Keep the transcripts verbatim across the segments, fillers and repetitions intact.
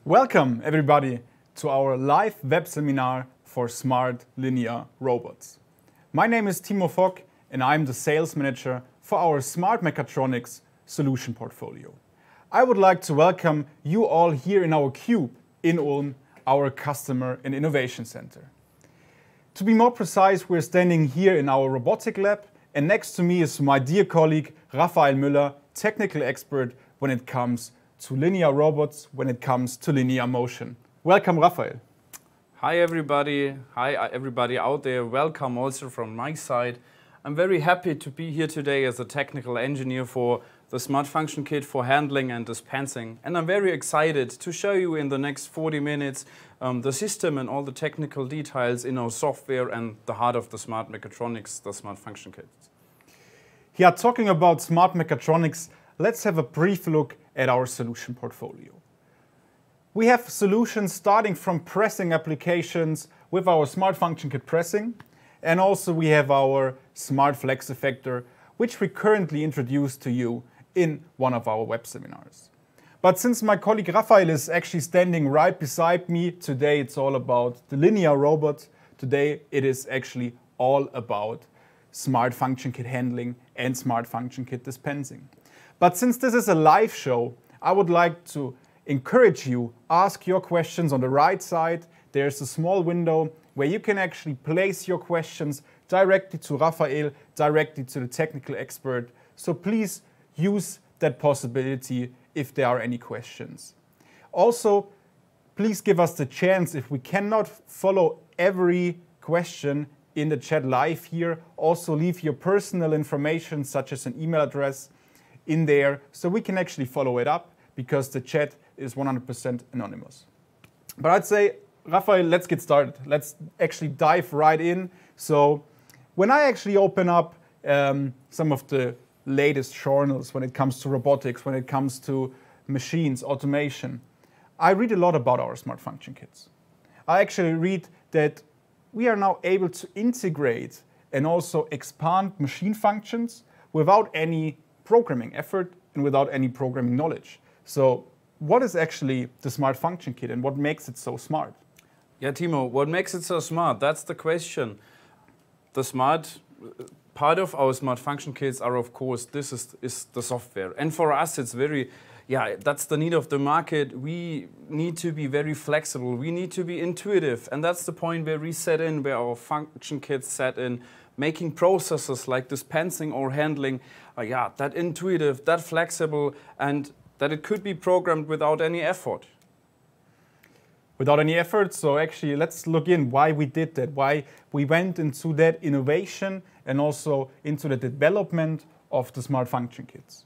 Welcome everybody to our live web seminar for smart linear robots. My name is Timo Fock and I'm the sales manager for our smart mechatronics solution portfolio. I would like to welcome you all here in our cube in Ulm, our customer and innovation center. To be more precise, we're standing here in our robotic lab, and next to me is my dear colleague Raphael Müller, technical expert when it comes to linear robots, when it comes to linear motion. Welcome, Raphael. Hi everybody, hi everybody out there, welcome also from my side. I'm very happy to be here today as a technical engineer for the Smart Function Kit for handling and dispensing, and I'm very excited to show you in the next forty minutes um, the system and all the technical details in our software and the heart of the smart mechatronics, the Smart Function Kit. Yeah, talking about smart mechatronics, let's have a brief look at our solution portfolio. We have solutions starting from pressing applications with our Smart Function Kit pressing, and also we have our Smart Flex Effector, which we currently introduced to you in one of our web seminars. But since my colleague Raphael is actually standing right beside me, today it's all about the linear robot. Today it is actually all about Smart Function Kit handling and Smart Function Kit dispensing. But since this is a live show, I would like to encourage you, ask your questions on the right side. There's a small window where you can actually place your questions directly to Raphael, directly to the technical expert. So please use that possibility if there are any questions. Also, please give us the chance, if we cannot follow every question in the chat live here, also leave your personal information such as an email address in there so we can actually follow it up, because the chat is one hundred percent anonymous. But I'd say, Raphael, let's get started. Let's actually dive right in. So when I actually open up um, some of the latest journals when it comes to robotics, when it comes to machines, automation, I read a lot about our Smart Function Kits. I actually read that we are now able to integrate and also expand machine functions without any programming effort and without any programming knowledge. So what is actually the Smart Function Kit and what makes it so smart? Yeah, Timo, what makes it so smart? That's the question. The smart part of our Smart Function Kits are, of course, this is, is the software. And for us, it's very, yeah, that's the need of the market. We need to be very flexible. We need to be intuitive. And that's the point where we set in, where our function kits set in, making processes like dispensing or handling, uh, yeah, that intuitive, that flexible, and that it could be programmed without any effort. Without any effort, so actually let's look in why we did that, why we went into that innovation and also into the development of the Smart Function Kits.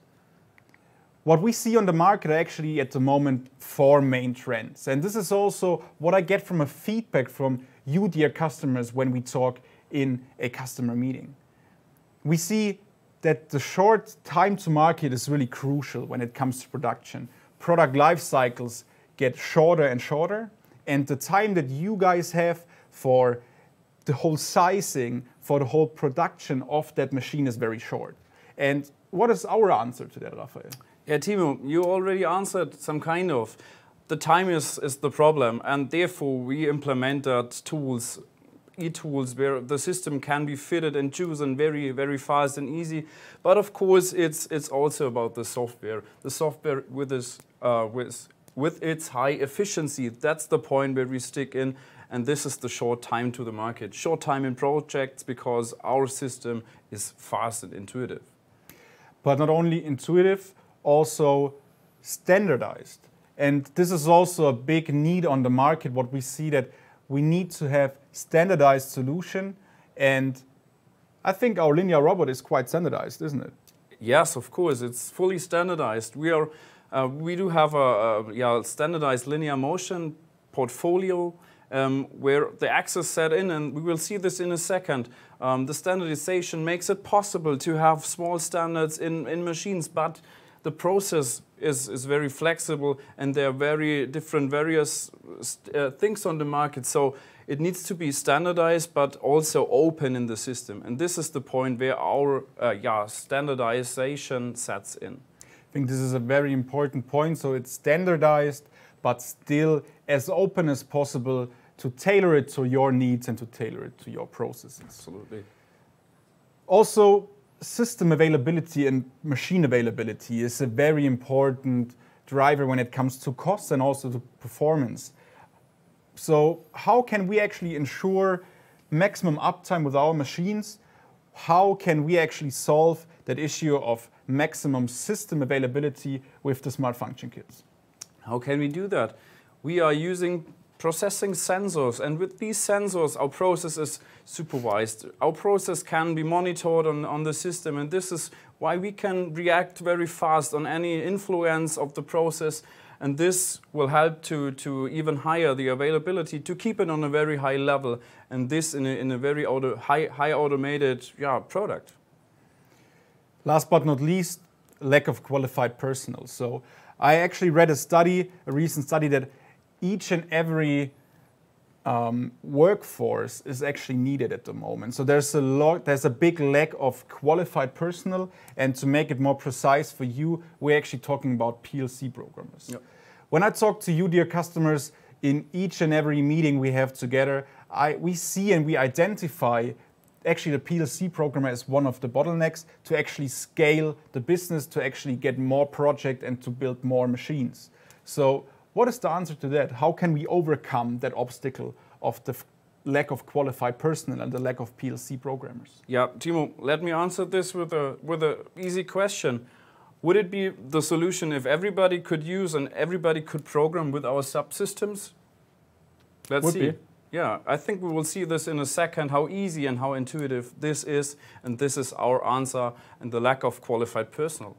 What we see on the market are actually at the moment four main trends. And this is also what I get from a feedback from you, dear customers, when we talk in a customer meeting. We see that the short time to market is really crucial when it comes to production. Product life cycles get shorter and shorter, and the time that you guys have for the whole sizing, for the whole production of that machine is very short. And what is our answer to that, Raphael? Yeah, Timo, you already answered some kind of. The time is, is the problem, and therefore we implemented tools, e-tools, where the system can be fitted and chosen very, very fast and easy. But of course, it's, it's also about the software. The software with this, uh, with, with its high efficiency, that's the point where we stick in, and this is the short time to the market. Short time in projects because our system is fast and intuitive. But not only intuitive, also standardized. And this is also a big need on the market, what we see that we need to have standardized solution, and I think our linear robot is quite standardized, isn't it? Yes, of course, it's fully standardized. We are, uh, we do have a, a yeah, standardized linear motion portfolio um, where the axis set in, and we will see this in a second. Um, the standardization makes it possible to have small standards in, in machines, but the process is, is very flexible, and there are very different various uh, things on the market. So it needs to be standardized, but also open in the system. And this is the point where our uh, yeah, standardization sets in. I think this is a very important point. So it's standardized, but still as open as possible to tailor it to your needs and to tailor it to your processes. Absolutely. Also, system availability and machine availability is a very important driver when it comes to cost and also to performance. So how can we actually ensure maximum uptime with our machines? How can we actually solve that issue of maximum system availability with the Smart Function Kits? How can we do that? We are using processing sensors, and with these sensors our process is supervised. Our process can be monitored on, on the system, and this is why we can react very fast on any influence of the process, and this will help to, to even higher the availability, to keep it on a very high level, and this in a, in a very auto, high, high automated yeah, product. Last but not least, lack of qualified personnel. So I actually read a study, a recent study, that each and every um, workforce is actually needed at the moment. So there's a lot, there's a big lack of qualified personnel, and to make it more precise for you, we're actually talking about P L C programmers. Yep. When I talk to you, dear customers, in each and every meeting we have together, I, we see and we identify actually the P L C programmer is one of the bottlenecks to actually scale the business, to actually get more project and to build more machines. So what is the answer to that? How can we overcome that obstacle of the lack of qualified personnel and the lack of P L C programmers? Yeah, Timo, let me answer this with a with a easy question. Would it be the solution if everybody could use and everybody could program with our subsystems? Let's Would see. Be. Yeah, I think we will see this in a second, how easy and how intuitive this is, and this is our answer, and the lack of qualified personnel.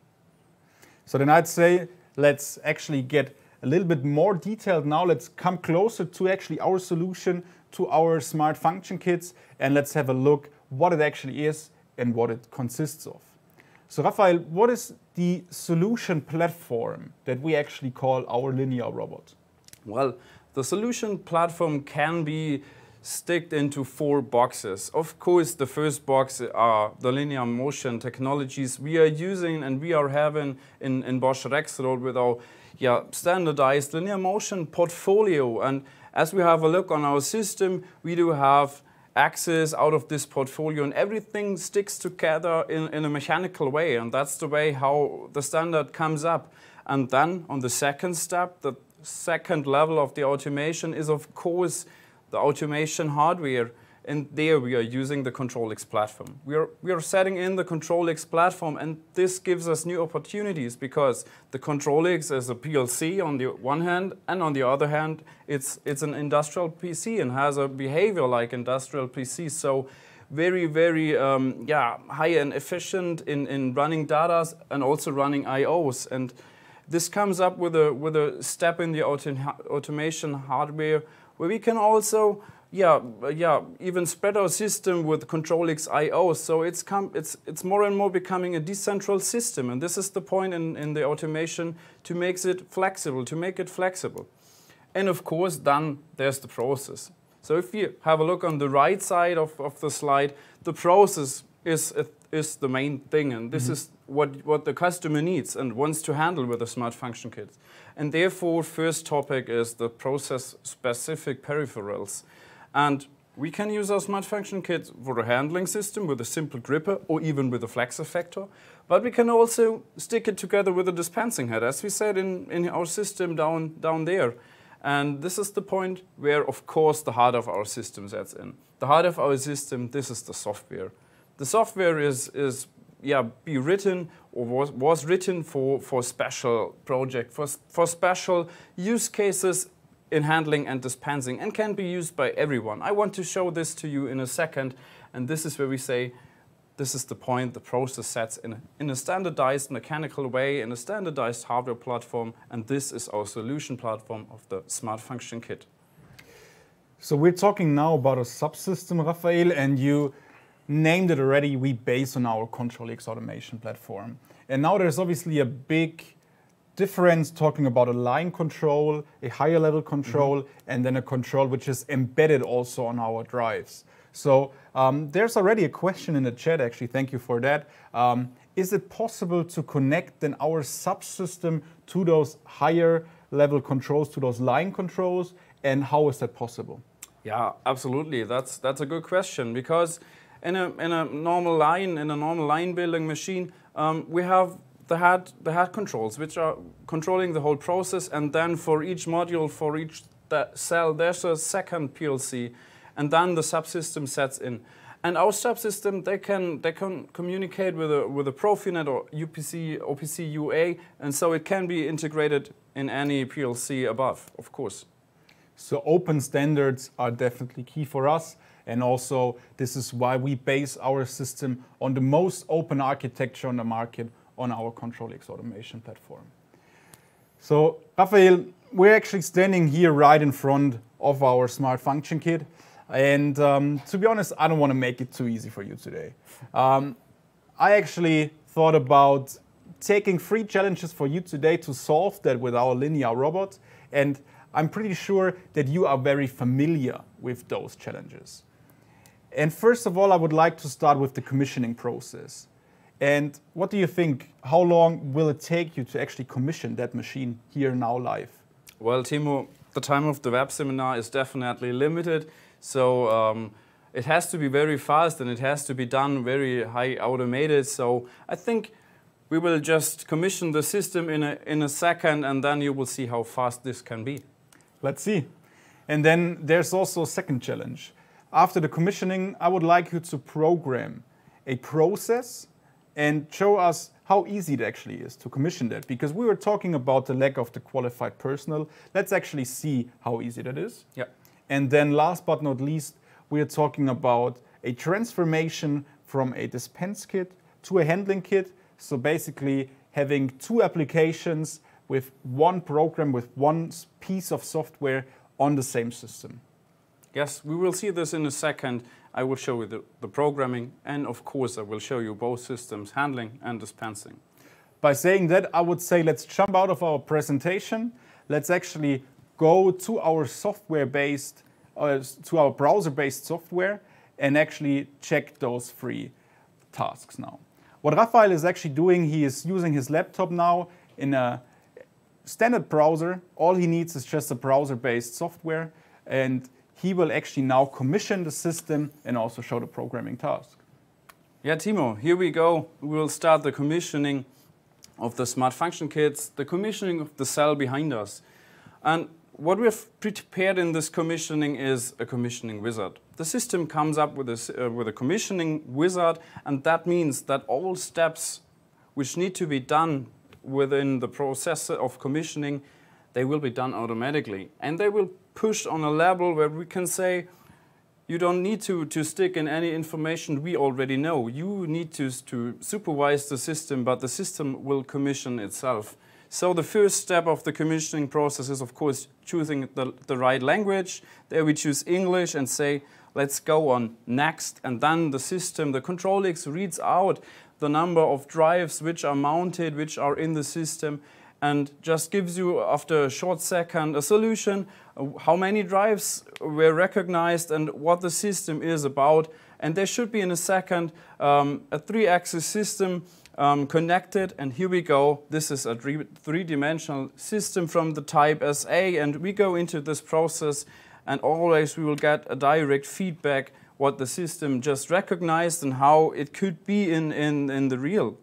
So then I'd say let's actually get a little bit more detailed now. Let's come closer to actually our solution, to our Smart Function Kits, and let's have a look what it actually is and what it consists of. So Raphael, what is the solution platform that we actually call our linear robot? Well, the solution platform can be sticked into four boxes. Of course, the first box are the linear motion technologies we are using and we are having in, in Bosch Rexroth with our yeah, standardized linear motion portfolio. And as we have a look on our system, we do have axes out of this portfolio, and everything sticks together in, in a mechanical way, and that's the way how the standard comes up. And then on the second step, the second level of the automation is of course the automation hardware, and there we are using the ControlX platform. We are, we are setting in the ControlX platform, and this gives us new opportunities because the ControlX is a P L C on the one hand, and on the other hand it's, it's an industrial P C and has a behavior like industrial P C. So very, very um, yeah, high and efficient in, in running data and also running I Os. And this comes up with a, with a step in the auto automation hardware where we can also Yeah, yeah, even spread our system with ControlX I O. So it's, come, it's, it's more and more becoming a decentralized system. And this is the point in, in the automation to make it flexible, to make it flexible. And of course, then there's the process. So if you have a look on the right side of, of the slide, the process is, is the main thing. And this mm-hmm. is what, what the customer needs and wants to handle with the Smart Function Kits. And therefore, first topic is the process-specific peripherals. And we can use our Smart Function Kit for a handling system with a simple gripper or even with a flex effector. But we can also stick it together with a dispensing head, as we said in, in our system down, down there. And this is the point where, of course, the heart of our system sets in. The heart of our system, this is the software. The software is, is yeah, be written or was, was written for, for special project, for, for special use cases in handling and dispensing, and can be used by everyone. I want to show this to you in a second, and this is where we say, this is the point, the process sets in a, in a standardized mechanical way, in a standardized hardware platform, and this is our solution platform of the Smart Function Kit. So we're talking now about a subsystem, Raphael, and you named it already. We base on our ControlX automation platform. And now there's obviously a big difference talking about a line control, a higher level control, mm-hmm. and then a control which is embedded also on our drives. So um, there's already a question in the chat, actually, thank you for that. Um, is it possible to connect then our subsystem to those higher level controls to those line controls, and how is that possible? Yeah, absolutely. That's that's a good question, because in a in a normal line in a normal line building machine, um, we have the head the head controls, which are controlling the whole process, and then for each module, for each cell, there's a second P L C, and then the subsystem sets in. And our subsystem, they can they can communicate with a with a Profinet or U P C, O P C U A, and so it can be integrated in any P L C above, of course. So open standards are definitely key for us, and also this is why we base our system on the most open architecture on the market on our ControlX automation platform. So Raphael, we're actually standing here right in front of our Smart Function Kit. And um, to be honest, I don't want to make it too easy for you today. Um, I actually thought about taking three challenges for you today to solve that with our linear robot. And I'm pretty sure that you are very familiar with those challenges. And first of all, I would like to start with the commissioning process. And what do you think? How long will it take you to actually commission that machine here now live? Well, Timo, the time of the web seminar is definitely limited. So um, it has to be very fast, and it has to be done very high automated. So I think we will just commission the system in a, in a second, and then you will see how fast this can be. Let's see. And then there's also a second challenge. After the commissioning, I would like you to program a process and show us how easy it actually is to commission that. Because we were talking about the lack of the qualified personnel. Let's actually see how easy that is. Yeah. And then last but not least, we are talking about a transformation from a dispense kit to a handling kit. So basically having two applications with one program, with one piece of software on the same system. Yes, we will see this in a second. I will show you the, the programming, and of course I will show you both systems, handling and dispensing. By saying that, I would say let's jump out of our presentation. Let's actually go to our software-based, uh, to our browser-based software and actually check those three tasks now. What Raphael is actually doing, he is using his laptop now in a standard browser. All he needs is just a browser-based software, and he will actually now commission the system and also show the programming task. Yeah, Timo, here we go. We will start the commissioning of the Smart Function Kits, the commissioning of the cell behind us. And what we have prepared in this commissioning is a commissioning wizard. The system comes up with a, uh, with a commissioning wizard, and that means that all steps which need to be done within the process of commissioning, they will be done automatically. And they will push on a level where we can say, you don't need to, to stick in any information we already know. You need to, to supervise the system, but the system will commission itself. So the first step of the commissioning process is, of course, choosing the, the right language. There we choose English and say, let's go on next. And then the system, the ControlX, reads out the number of drives which are mounted, which are in the system, and just gives you, after a short second, a solution, how many drives were recognized and what the system is about. And there should be, in a second, um, a three-axis system um, connected. And here we go. This is a three-dimensional system from the type S A. And we go into this process, and always we will get a direct feedback what the system just recognized and how it could be in, in, in the real.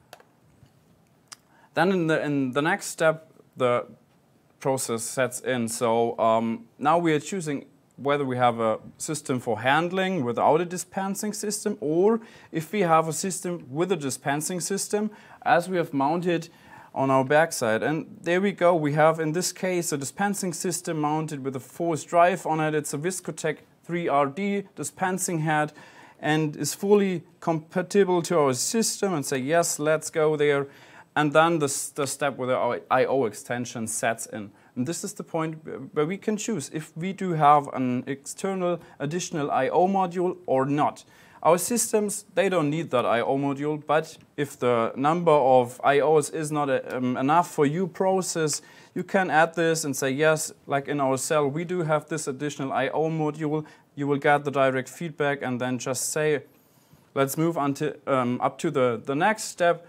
Then in the, in the next step, the process sets in. So um, now we are choosing whether we have a system for handling without a dispensing system, or if we have a system with a dispensing system, as we have mounted on our backside. And there we go. We have, in this case, a dispensing system mounted with a force drive on it. It's a Viscotech three R D dispensing head, and is fully compatible to our system, and say, yes, let's go there. And then the, the step where the I O extension sets in. And this is the point where we can choose if we do have an external additional I O module or not. Our systems, they don't need that I O module, but if the number of I Os is not a, um, enough for you process, you can add this and say, yes, like in our cell, we do have this additional I O module. You will get the direct feedback and then just say, let's move on to, um, up to the, the next step.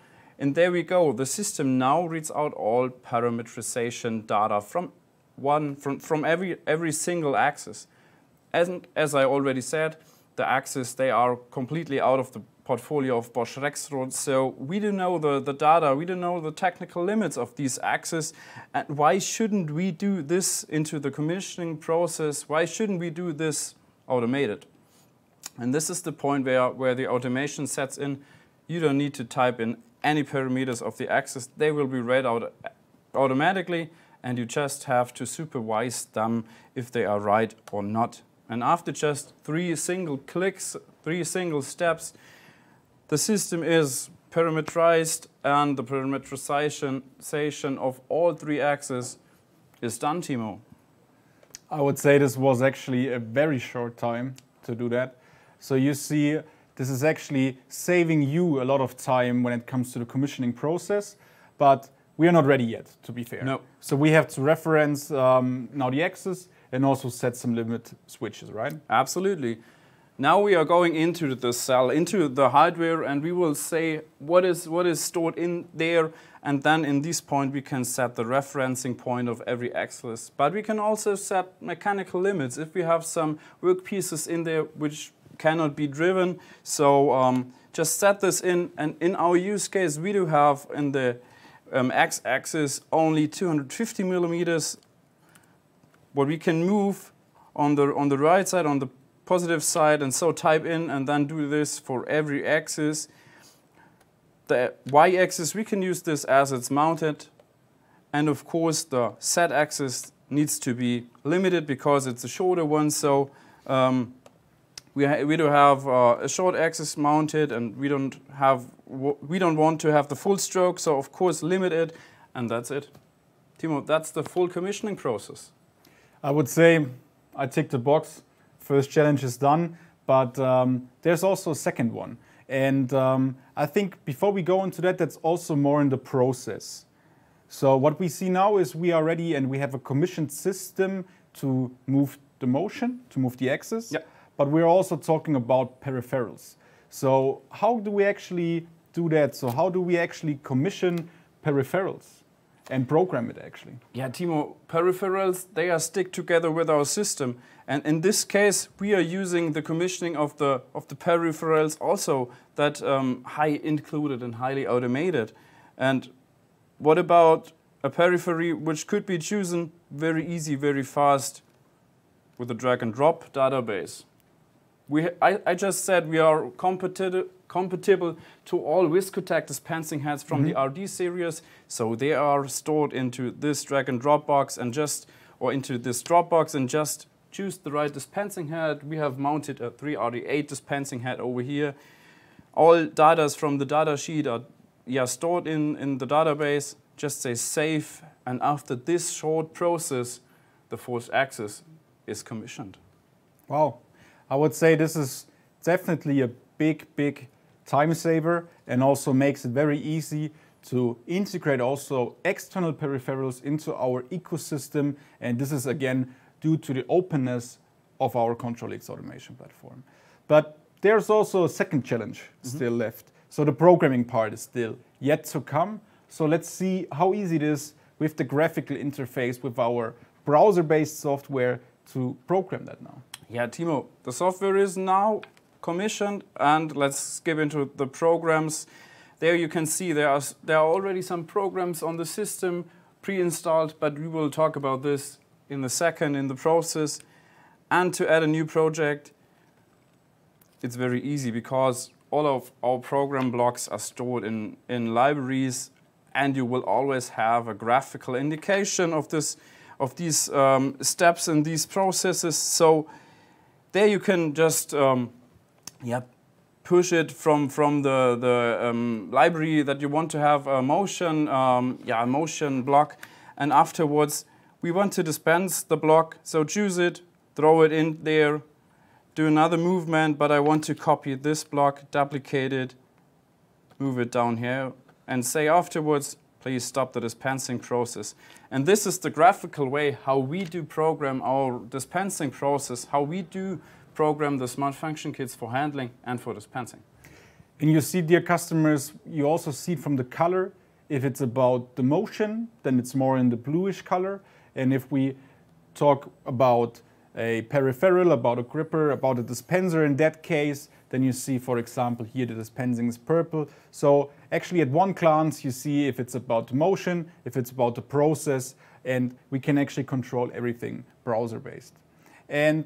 And there we go. The system now reads out all parameterization data from one from, from every every single axis. And as I already said, the axes, they are completely out of the portfolio of Bosch Rexroth. So we do know the, the data, we do know the technical limits of these axes. And why shouldn't we do this into the commissioning process? Why shouldn't we do this automated? And this is the point where, where the automation sets in. You don't need to type in any parameters of the axis. They will be read out automatically, and you just have to supervise them if they are right or not. And after just three single clicks, three single steps, the system is parameterized, and the parameterization of all three axes is done, Timo. I would say this was actually a very short time to do that. So you see, this is actually saving you a lot of time when it comes to the commissioning process, but we are not ready yet, to be fair. No. So we have to reference um, now the axis and also set some limit switches, right? Absolutely. Now we are going into the cell, into the hardware, and we will say what is, what is stored in there, and then in this point we can set the referencing point of every axis. But we can also set mechanical limits if we have some work pieces in there which cannot be driven. So um, just set this in, and in our use case we do have in the um, x-axis only two hundred fifty millimeters. What we can move on the on the right side, on the positive side, and so type in and then do this for every axis. The y-axis, we can use this as it's mounted, and of course the z-axis needs to be limited because it's a shorter one. So um, we we do have uh, a short axis mounted, and we don't have we don't want to have the full stroke. So of course limit it, and that's it. Timo, that's the full commissioning process. I would say I ticked the box. First challenge is done, but um, there's also a second one. And um, I think before we go into that, that's also more in the process. So what we see now is we are ready and we have a commissioned system to move the motion, to move the axis. Yep. But we're also talking about peripherals. So how do we actually do that? So how do we actually commission peripherals and program it actually? Yeah, Timo, peripherals, they are stick together with our system. And in this case, we are using the commissioning of the, of the peripherals also that um, high included and highly automated. And what about a periphery which could be chosen very easy, very fast with a drag and drop database? We, I, I just said we are compatible, compatible to all Viscotec dispensing heads from mm-hmm. the R D series. So they are stored into this drag and drop box and just, or into this drop box and just choose the right dispensing head. We have mounted a three R D eight dispensing head over here. All data from the data sheet are yeah, stored in, in the database. Just say save, and after this short process, the fourth axis is commissioned. Wow. I would say this is definitely a big, big time saver, and also makes it very easy to integrate also external peripherals into our ecosystem. And this is again due to the openness of our ControlX automation platform. But there's also a second challenge mm-hmm. still left. So the programming part is still yet to come. So let's see how easy it is with the graphical interface with our browser-based software to program that now. Yeah, Timo, the software is now commissioned, and let's skip into the programs. There you can see there are, there are already some programs on the system pre-installed, but we will talk about this in a second in the process. And to add a new project, it's very easy because all of our program blocks are stored in, in libraries, and you will always have a graphical indication of this of these um, steps and these processes. So there you can just um, yeah, push it from, from the, the um, library that you want to have a motion, um, yeah, a motion block. And afterwards, we want to dispense the block. So choose it, throw it in there, do another movement, but I want to copy this block, duplicate it, move it down here, and say afterwards, please stop the dispensing process. And this is the graphical way how we do program our dispensing process, how we do program the smart function kits for handling and for dispensing. And you see, dear customers, you also see from the color, if it's about the motion, then it's more in the bluish color. And if we talk about a peripheral, about a gripper, about a dispenser in that case, then you see, for example, here the dispensing is purple. So actually at one glance, you see if it's about the motion, if it's about the process, and we can actually control everything browser-based. And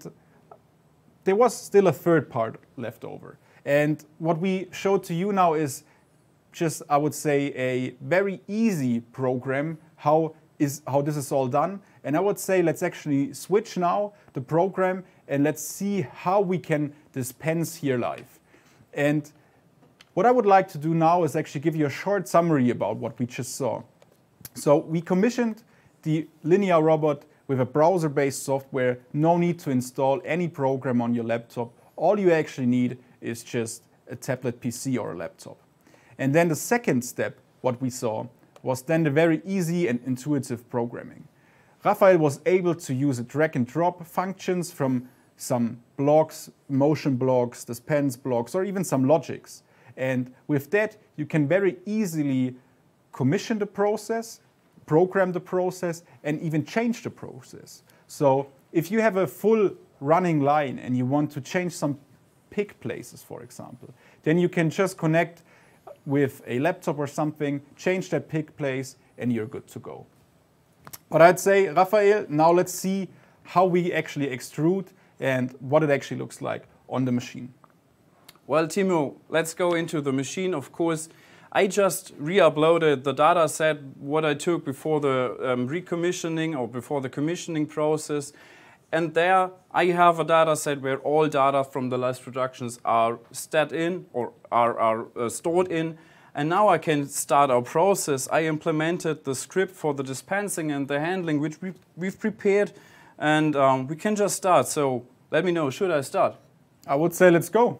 there was still a third part left over. And what we showed to you now is just, I would say, a very easy program, how is how this is all done. And I would say let's actually switch now the program and let's see how we can dispense here live. And what I would like to do now is actually give you a short summary about what we just saw. So we commissioned the linear robot with a browser-based software, no need to install any program on your laptop. All you actually need is just a tablet P C or a laptop. And then the second step, what we saw, was then the very easy and intuitive programming. Raphael was able to use a drag and drop functions from some blocks, motion blocks, dispense blocks, or even some logics. And with that, you can very easily commission the process, program the process, and even change the process. So if you have a full running line and you want to change some pick places, for example, then you can just connect with a laptop or something, change that pick place, and you're good to go. But I'd say, Raphael, now let's see how we actually extrude and what it actually looks like on the machine. Well, Timo, let's go into the machine. Of course, I just re-uploaded the data set, what I took before the um, recommissioning or before the commissioning process. And there I have a data set where all data from the last productions are stat in or are, are uh, stored in. And now I can start our process. I implemented the script for the dispensing and the handling, which we, we've prepared. And um, we can just start. So let me know, should I start? I would say let's go.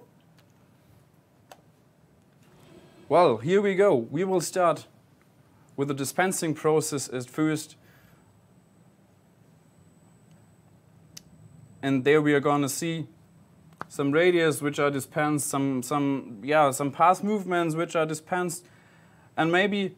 Well, here we go. We will start with the dispensing process at first. And there we are going to see some radius which are dispensed, some, some, yeah, some path movements which are dispensed. And maybe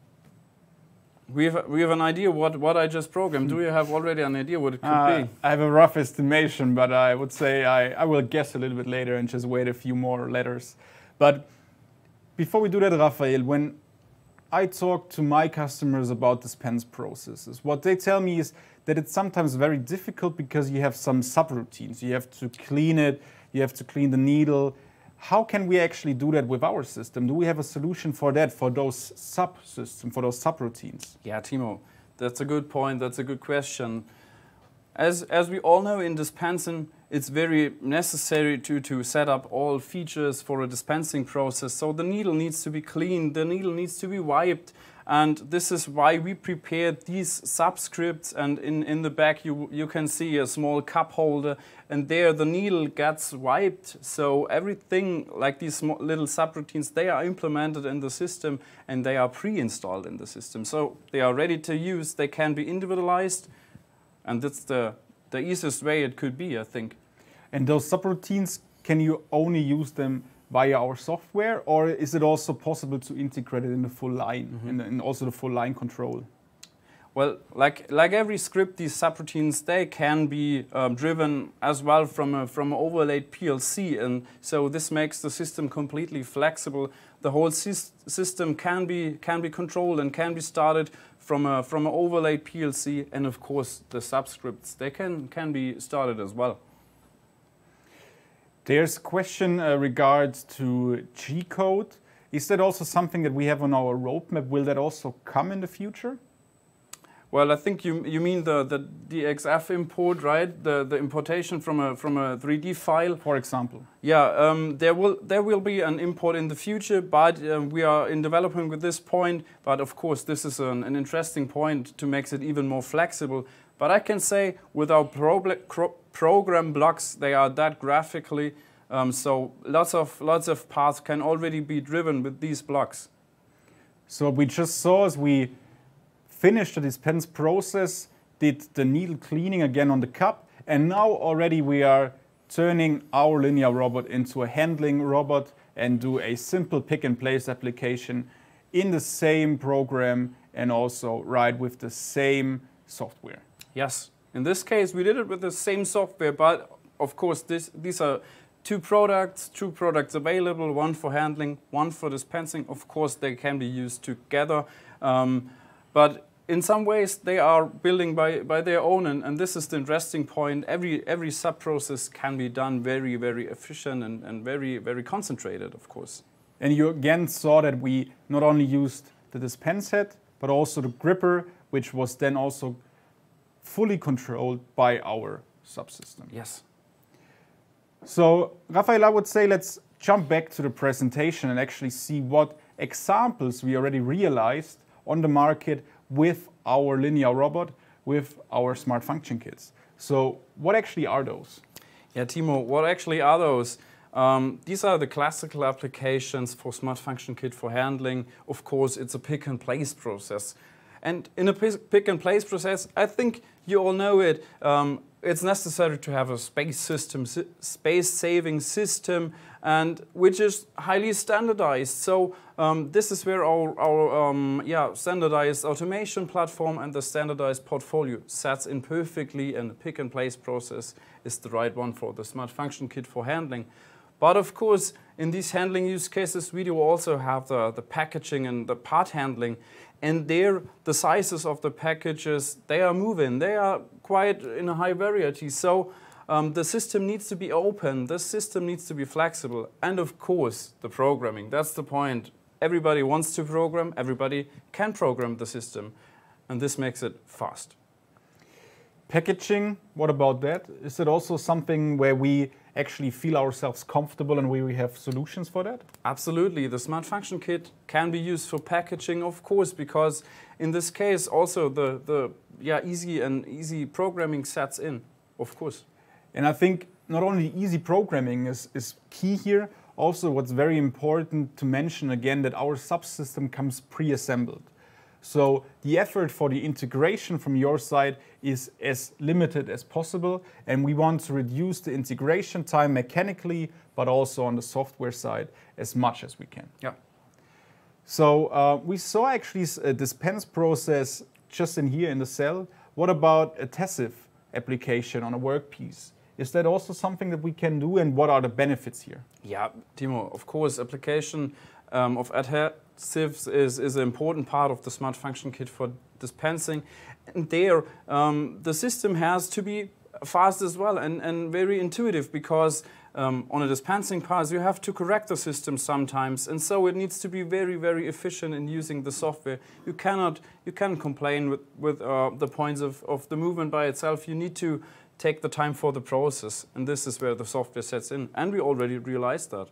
we have, we have an idea what, what I just programmed. Do you have already an idea what it could uh, be? I have a rough estimation, but I would say I, I will guess a little bit later and just wait a few more letters. But before we do that, Raphael, when I talk to my customers about dispense processes, what they tell me is that it's sometimes very difficult because you have some subroutines. You have to clean it, you have to clean the needle. How can we actually do that with our system? Do we have a solution for that, for those subsystems, for those subroutines? Yeah, Timo, that's a good point, that's a good question. As, as we all know in dispensing, it's very necessary to, to set up all features for a dispensing process. So the needle needs to be cleaned, the needle needs to be wiped. And this is why we prepared these subscripts. And in, in the back you, you can see a small cup holder. And there the needle gets wiped. So everything like these small little subroutines, they are implemented in the system and they are pre-installed in the system. So they are ready to use, they can be individualized. And that's the, the easiest way it could be, I think. And those subroutines, can you only use them via our software, or is it also possible to integrate it in the full line, mm-hmm. and, and also the full line control? Well, like, like every script, these subroutines, they can be um, driven as well from a, from an overlaid P L C. And so this makes the system completely flexible. The whole sys system can be, can be controlled and can be started from a, from an overlaid P L C. And of course, the subscripts, they can, can be started as well. There's a question uh, regards to G code. Is that also something that we have on our roadmap? Will that also come in the future? Well, I think you you mean the the D X F import, right? The the importation from a from a three D file, for example. Yeah, um, there will there will be an import in the future, but um, we are in development with this point. But of course, this is an, an interesting point to make it even more flexible. But I can say with our pro program blocks, they are that graphically, um, so lots of lots of paths can already be driven with these blocks. So what we just saw is we finished the dispense process, did the needle cleaning again on the cup, and now already we are turning our linear robot into a handling robot, and do a simple pick and place application in the same program and also write with the same software. Yes, in this case we did it with the same software, but of course this, these are two products, two products available, one for handling, one for dispensing. Of course they can be used together, um, but in some ways they are building by, by their own, and, and this is the interesting point. Every, every sub-process can be done very, very efficient and, and very, very concentrated, of course. And you again saw that we not only used the dispense head, but also the gripper, which was then also fully controlled by our subsystem. Yes. So, Raphael, I would say let's jump back to the presentation and actually see what examples we already realized on the market with our linear robot, with our smart function kits. So what actually are those? Yeah, Timo, what actually are those? Um, these are the classical applications for smart function kit for handling. Of course, it's a pick and place process. And in a pick and place process, I think you all know it, um, it's necessary to have a space system, space saving system, and which is highly standardized. So um, this is where our, our um, yeah, standardized automation platform and the standardized portfolio sets in perfectly, and the pick and place process is the right one for the smart function kit for handling. But of course, in these handling use cases, we do also have the, the packaging and the part handling. And there, the sizes of the packages, they are moving. They are quite in a high variety. So um, the system needs to be open. The system needs to be flexible. And of course, the programming. That's the point. Everybody wants to program. Everybody can program the system. And this makes it fast. Packaging, what about that? Is it also something where we actually feel ourselves comfortable and where we have solutions for that? Absolutely. The smart function kit can be used for packaging, of course, because in this case also the, the yeah, easy and easy programming sets in, of course. And I think not only easy programming is, is key here, also what's very important to mention again that our subsystem comes pre-assembled. So the effort for the integration from your side is as limited as possible, and we want to reduce the integration time mechanically, but also on the software side as much as we can. Yeah. So uh, we saw actually a dispense process just in here in the cell. What about adhesive application on a workpiece? Is that also something that we can do, and what are the benefits here? Yeah, Timo, of course, application um, of adhesives is, is an important part of the smart function kit for dispensing. And there, um, the system has to be fast as well and, and very intuitive, because um, on a dispensing pass you have to correct the system sometimes, and so it needs to be very, very efficient in using the software. You cannot, you can complain with, with uh, the points of, of the movement by itself. You need to take the time for the process, and this is where the software sets in, and we already realized that.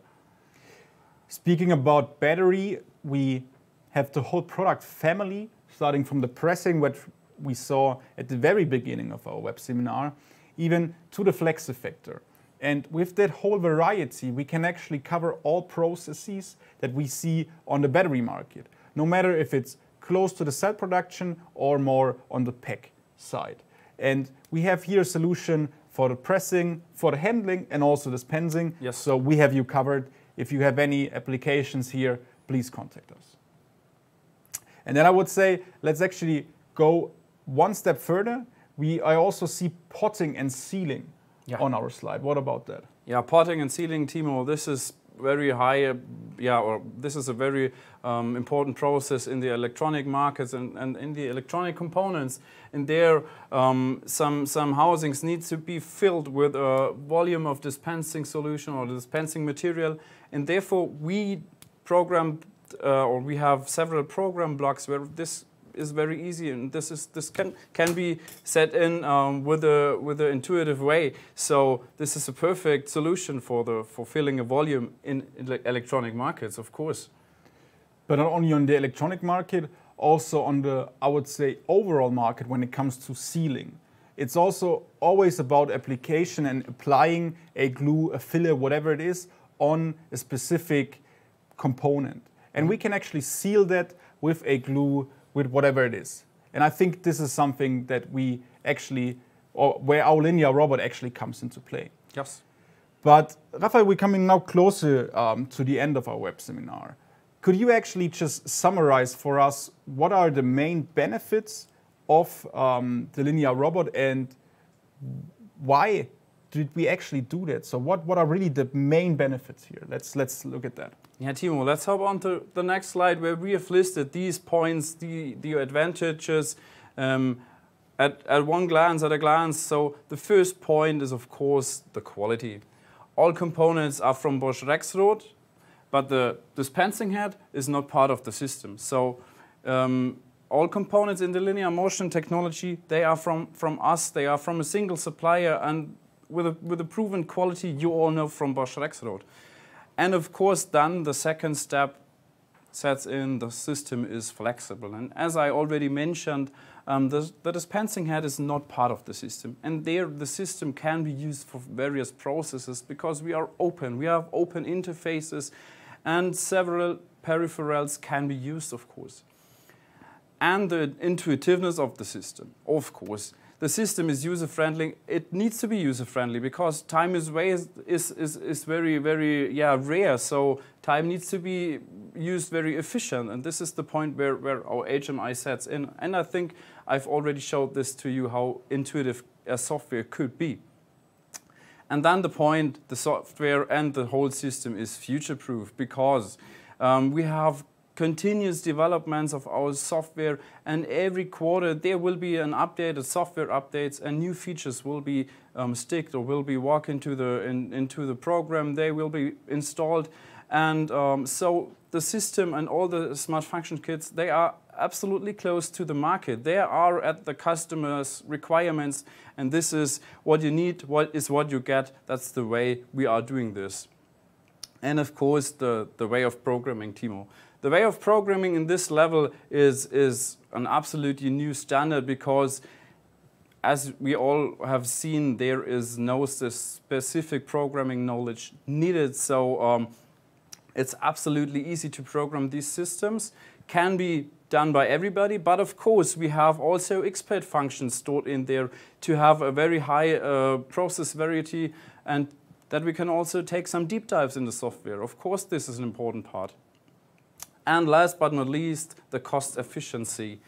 Speaking about battery, we have the whole product family, starting from the pressing, which we saw at the very beginning of our web seminar, even to the flex effector. And with that whole variety, we can actually cover all processes that we see on the battery market, no matter if it's close to the cell production or more on the pack side. And we have here a solution for the pressing, for the handling, and also dispensing. Yes. So we have you covered. If you have any applications here, please contact us. And then I would say, let's actually go one step further. We, I also see potting and sealing yeah. on our slide. What about that? Yeah, potting and sealing, Timo, this is very high, uh, yeah, or this is a very um, important process in the electronic markets and, and in the electronic components. And there, um, some, some housings need to be filled with a volume of dispensing solution or dispensing material. And therefore, we programmed, uh, or we have several program blocks where this is very easy, and this is this can can be set in um, with a with an intuitive way. So this is a perfect solution for the for filling a volume in, in electronic markets, of course. But not only on the electronic market, also on the, I would say, overall market when it comes to sealing. It's also always about application and applying a glue, a filler, whatever it is, on a specific component. And we can actually seal that with a glue, with whatever it is. And I think this is something that we actually, or where our linear robot actually comes into play. Yes. But Raphael, we're coming now closer um, to the end of our web seminar. Could you actually just summarize for us what are the main benefits of um, the linear robot and why did we actually do that? So what, what are really the main benefits here? Let's, let's look at that. Yeah, Timo, let's hop on to the next slide where we have listed these points, the, the advantages um, at, at one glance, at a glance. So the first point is, of course, the quality. All components are from Bosch Rexroth, but the dispensing head is not part of the system. So um, all components in the linear motion technology, they are from, from us, they are from a single supplier, and with a, with a proven quality you all know from Bosch Rexroth. And of course then the second step sets in, the system is flexible. And as I already mentioned, um, the, the dispensing head is not part of the system. And there the system can be used for various processes because we are open, we have open interfaces and several peripherals can be used, of course. And the intuitiveness of the system, of course. The system is user-friendly. It needs to be user-friendly because time is, way is, is, is, is very, very yeah, rare. So time needs to be used very efficient. And this is the point where, where our H M I sets in. And I think I've already showed this to you, how intuitive a software could be. And then the point, the software and the whole system is future-proof because um, we have continuous developments of our software, and every quarter there will be an update, software updates, and new features will be um, sticked or will be walked into the in, into the program. They will be installed, and um, so the system and all the smart function kits, they are absolutely close to the market. They are at the customer's requirements, and this is what you need. What is what you get? That's the way we are doing this. And of course, the the way of programming, Timo. The way of programming in this level is, is an absolutely new standard because, as we all have seen, there is no specific programming knowledge needed. So um, it's absolutely easy to program these systems. Can be done by everybody, but of course we have also expert functions stored in there to have a very high uh, process variety, and that we can also take some deep dives in the software. Of course, this is an important part. And last but not least, the cost efficiency.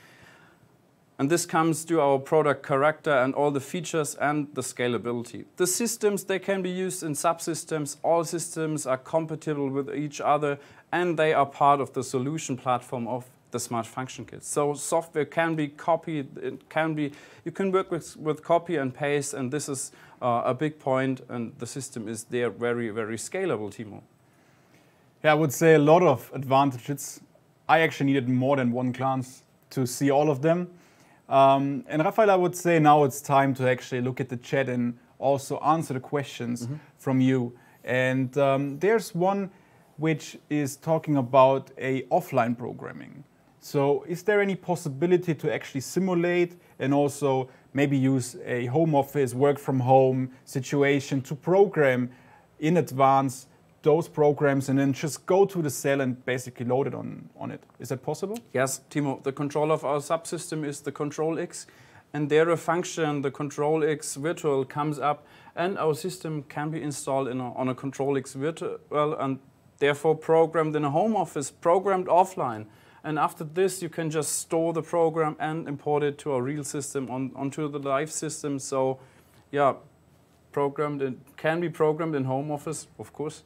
And this comes to our product character and all the features and the scalability. The systems, they can be used in subsystems. All systems are compatible with each other, and they are part of the solution platform of the smart function kit. So software can be copied, it can be, you can work with, with copy and paste, and this is uh, a big point, and the system is there very, very scalable, Timo. Yeah, I would say a lot of advantages. I actually needed more than one glance to see all of them. Um, and Raphael, I would say now it's time to actually look at the chat and also answer the questions mm-hmm. from you. And um, there's one which is talking about a offline programming. So is there any possibility to actually simulate and also maybe use a home office, work from home situation to program in advance those programs and then just go to the cell and basically load it on, on it? Is that possible? Yes, Timo. The control of our subsystem is the Control X, and there a function, the Control X virtual, comes up, and our system can be installed in a, on a Control X virtual and therefore programmed in a home office, programmed offline. And after this, you can just store the program and import it to a real system on, onto the live system. So, yeah, programmed, it can be programmed in home office, of course.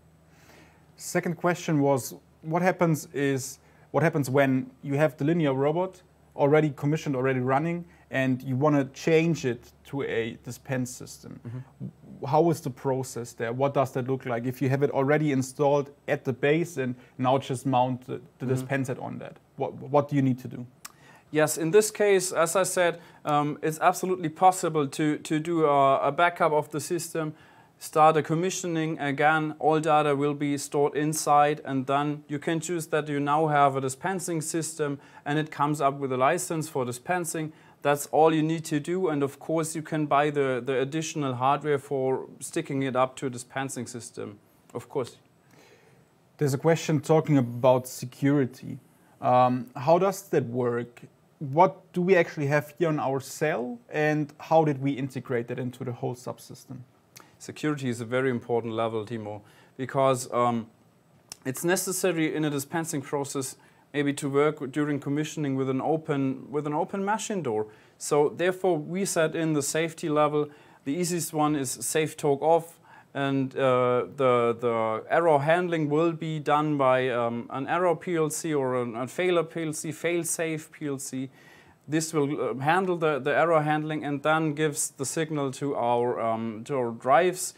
Second question was, what happens is, what happens when you have the linear robot already commissioned, already running, and you want to change it to a dispense system? Mm-hmm. How is the process there? What does that look like if you have it already installed at the base and now just mount the, the mm-hmm. dispenser on that? What, what do you need to do? Yes, in this case, as I said, um, it's absolutely possible to, to do a, a backup of the system, start a commissioning again, all data will be stored inside, and then you can choose that you now have a dispensing system and it comes up with a license for dispensing. That's all you need to do, and of course you can buy the, the additional hardware for sticking it up to a dispensing system, of course. There's a question talking about security. Um, how does that work? What do we actually have here on our cell, and how did we integrate that into the whole subsystem? Security is a very important level, Timo, because um, it's necessary in a dispensing process maybe to work during commissioning with an open with an open machine door. So therefore we set in the safety level. The easiest one is safe talk off, and uh, the, the error handling will be done by um, an error P L C or an, a failure P L C, fail-safe P L C. This will uh, handle the, the error handling and then gives the signal to our, um, to our drives,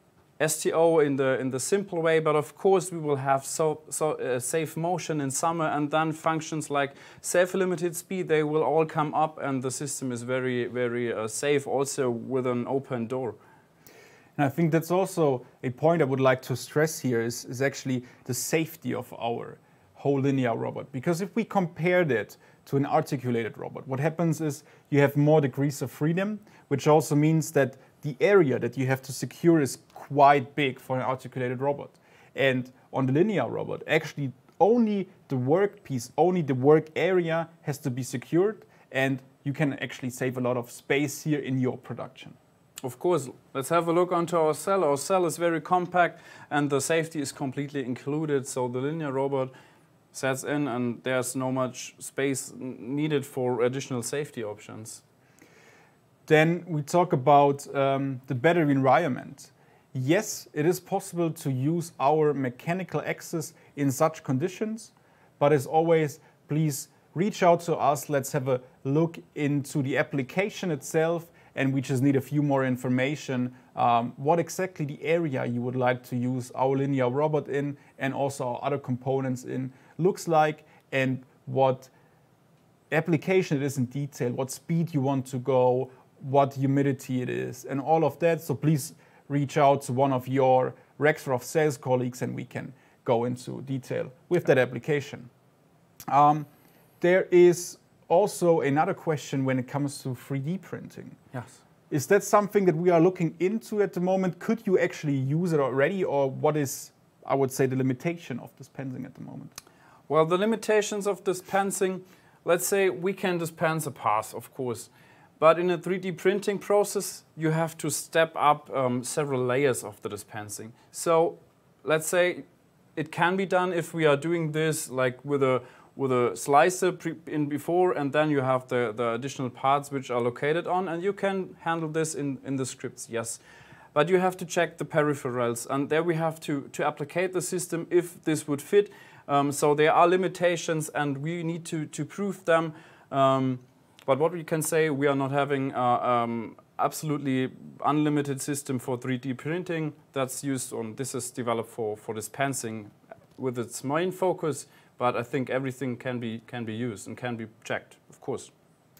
S T O in the, in the simple way, but of course we will have so, so, uh, safe motion in summer, and then functions like self-limited speed, they will all come up, and the system is very, very uh, safe also with an open door. And I think that's also a point I would like to stress here is, is actually the safety of our whole linear robot. Because if we compare that to an articulated robot, what happens is you have more degrees of freedom, which also means that the area that you have to secure is quite big for an articulated robot. And on the linear robot, actually only the work piece, only the work area has to be secured, and you can actually save a lot of space here in your production. Of course, let's have a look onto our cell. Our cell is very compact and the safety is completely included, so the linear robot sets in and there's no much space needed for additional safety options. Then we talk about um, the battery environment. Yes, it is possible to use our mechanical axis in such conditions, but as always, please reach out to us. Let's have a look into the application itself, and we just need a few more information, um, what exactly the area you would like to use our linear robot in and also our other components in looks like, and what application it is in detail, what speed you want to go, what humidity it is, and all of that. So please reach out to one of your Rexroth sales colleagues and we can go into detail with that application. Um, there is also another question when it comes to three D printing. Yes. Is that something that we are looking into at the moment? Could you actually use it already, or what is, I would say, the limitation of dispensing at the moment? Well, the limitations of dispensing, let's say we can dispense a pass, of course. But in a three D printing process, you have to step up um, several layers of the dispensing. So let's say it can be done if we are doing this like with a with a slicer pre in before, and then you have the, the additional parts which are located on, and you can handle this in, in the scripts, yes. But you have to check the peripherals, and there we have to, to applicate the system if this would fit. Um, so there are limitations and we need to, to prove them. Um, But what we can say, we are not having an um, absolutely unlimited system for three D printing. That's used on, this is developed for, for dispensing with its main focus, but I think everything can be, can be used and can be checked, of course.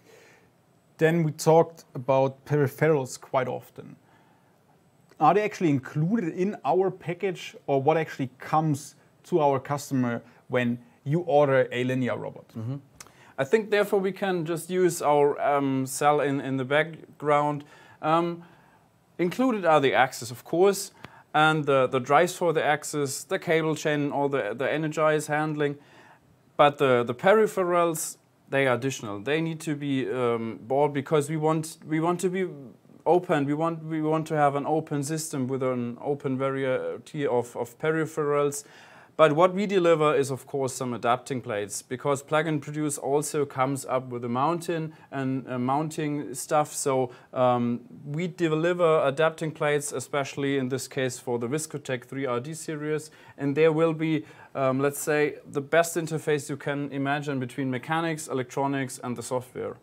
Then we talked about peripherals quite often. Are they actually included in our package, or what actually comes to our customer when you order a linear robot? Mm-hmm. I think therefore we can just use our um, cell in, in the background. Um, included are the axes, of course, and the, the drives for the axes, the cable chain, or the, the energize handling. But the, the peripherals, they are additional. They need to be um, bought because we want, we want to be open. We want, we want to have an open system with an open variety of, of peripherals. But what we deliver is, of course, some adapting plates, because Plug and Produce also comes up with a mountain and uh, mounting stuff. So um, we deliver adapting plates, especially in this case for the Viscotech three R D series. And there will be, um, let's say, the best interface you can imagine between mechanics, electronics, and the software.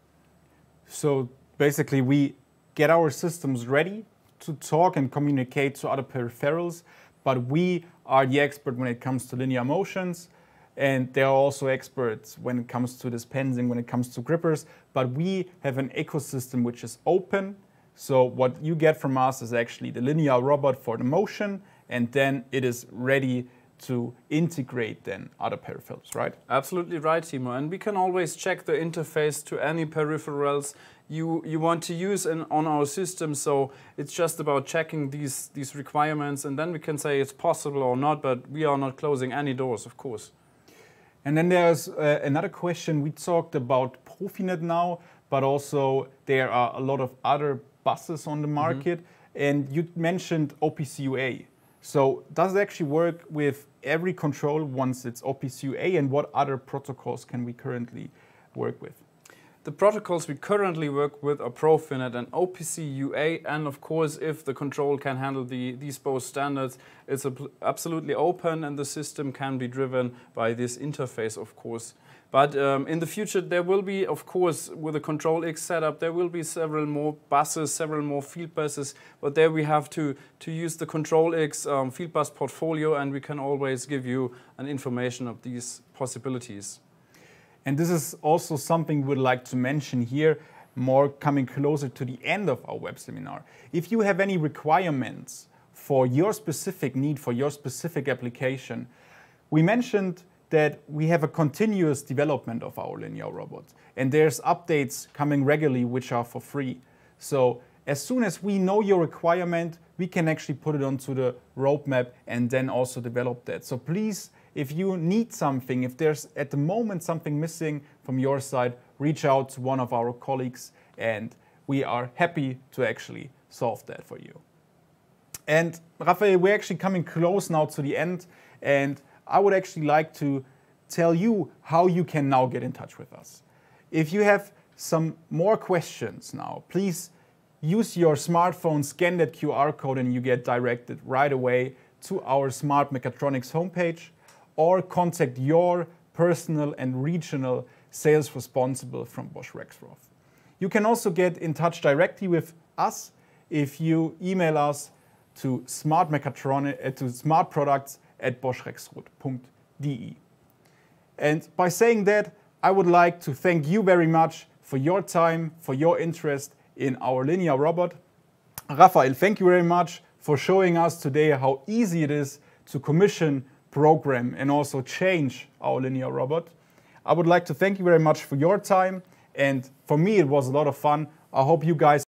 So basically, we get our systems ready to talk and communicate to other peripherals, but we are the expert when it comes to linear motions, and they are also experts when it comes to dispensing, when it comes to grippers, but we have an ecosystem which is open. So what you get from us is actually the linear robot for the motion, and then it is ready to integrate then other peripherals, right? Absolutely right, Timo. And we can always check the interface to any peripherals you, you want to use in, on our system. So it's just about checking these, these requirements, and then we can say it's possible or not, but we are not closing any doors, of course. And then there's uh, another question. We talked about Profinet now, but also there are a lot of other buses on the market. Mm-hmm. and you mentioned O P C U A. So does it actually work with every control once it's O P C U A, and what other protocols can we currently work with? The protocols we currently work with are Profinet and O P C U A, and of course if the control can handle the, these both standards, it's absolutely open and the system can be driven by this interface, of course. But um, in the future there will be, of course, with the Control X setup, there will be several more buses, several more field buses, but there we have to, to use the Control X um, field bus portfolio, and we can always give you an information of these possibilities. And this is also something we'd like to mention here, more coming closer to the end of our web seminar. If you have any requirements for your specific need, for your specific application, we mentioned that we have a continuous development of our linear robot, and there's updates coming regularly which are for free. So as soon as we know your requirement, we can actually put it onto the roadmap and then also develop that. So please, if you need something, if there's at the moment something missing from your side, reach out to one of our colleagues and we are happy to actually solve that for you. And Raphael, we're actually coming close now to the end, and I would actually like to tell you how you can now get in touch with us. If you have some more questions now, please use your smartphone, scan that Q R code, and you get directed right away to our Smart Mechatronics homepage, or contact your personal and regional sales responsible from Bosch Rexroth. You can also get in touch directly with us if you email us to smart mechatronic, uh, to smartproducts at bosch rexroth dot de. And by saying that, I would like to thank you very much for your time, for your interest in our linear robot. Raphael, thank you very much for showing us today how easy it is to commission, program, and also change our linear robot. I would like to thank you very much for your time, and for me it was a lot of fun. I hope you guys